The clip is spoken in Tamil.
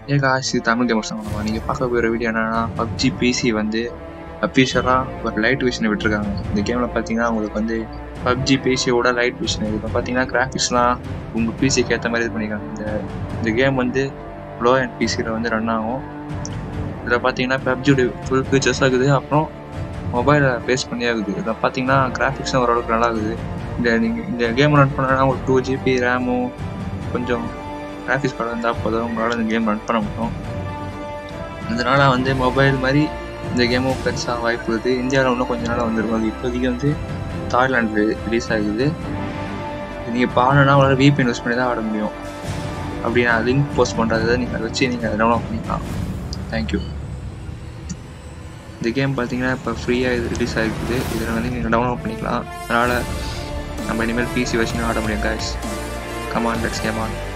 காசு தமிழ் கேமர்ஸ் பண்ணுவாங்க. நீங்கள் பார்க்க போகிற வீடியோ என்னன்னா பப்ஜி பிசி வந்து அஃபிஷியலாக ஒரு லைட் விஷனை விட்டுருக்காங்க. இந்த கேமில் பார்த்தீங்கன்னா உங்களுக்கு வந்து பப்ஜி பிசியோட லைட் விஷன். இப்போ பார்த்தீங்கன்னா கிராஃபிக்ஸ்லாம் உங்கள் பிசிக்கு ஏற்ற மாதிரி இது பண்ணியிருக்காங்க. இந்த கேம் வந்து லோ அண்ட் பிசியில் வந்து ரன் ஆகும். இதில் பார்த்தீங்கன்னா பப்ஜியோட ஃபுல் ஃபீச்சர்ஸ் ஆகுது. அப்புறம் மொபைலை பேஸ் பண்ணி ஆகுது. இதில் பார்த்தீங்கன்னா கிராஃபிக்ஸும் ஓரளவுக்கு நல்லா ஆகுது. இந்த கேம் ரன் பண்ணனா உங்களுக்கு 2 GB ரேமும் கொஞ்சம் கிராஃபிக்ஸ் கார்டு இருந்தால் போதும் உங்களால் இந்த கேம் ரன் பண்ண முடியும். அதனால் வந்து மொபைல் மாதிரி இந்த கேமும் பெருசாக வாய்ப்பு இருக்குது. இந்தியாவில் இன்னும் கொஞ்சம் நாள் வந்துருக்கும். அது இப்போதைக்கு வந்து தாய்லாண்டு ரிலீஸ் ஆகுது. நீங்கள் பாடணுன்னா உங்களால் VPN யூஸ் பண்ணி தான் ஆட முடியும். அப்படி நான் லிங்க் போஸ்ட் பண்ணுறதை நீங்கள் அதை வச்சு நீங்கள் அதை டவுன்லோட் பண்ணிக்கலாம். தேங்க்யூ. இந்த கேம் பார்த்தீங்கன்னா இப்போ ஃப்ரீயாக இது ரிலீஸ் ஆகிருக்குது. இதில் வந்து நீங்கள் டவுன்லோட் பண்ணிக்கலாம். அதனால் நம்ம இனிமேல் பிசி வச்சுன்னு ஆட முடியும். Guys, come on, let's game on.